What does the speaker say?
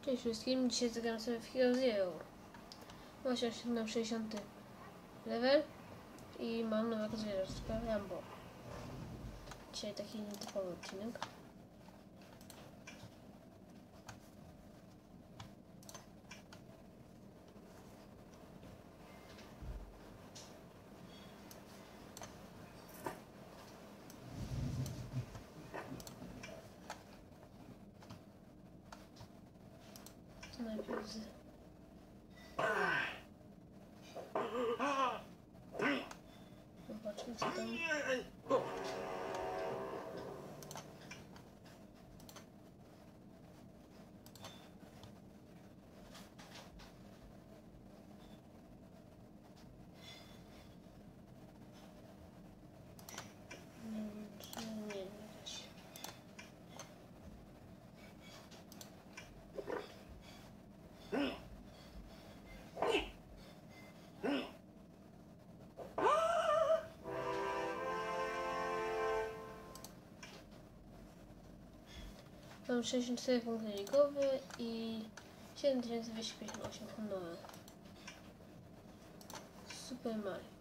Cześć wszystkim, dzisiaj zagram sobie w Hero Zero. Właśnie osiągnąłem 60 level i mam nowego zwierzaczka, Rambo. Dzisiaj taki nietypowy odcinek. To najpierw zobaczmy co tam. Nie widać. Mam 64 punkty ligowe i 7258 honorowe. Super Mario.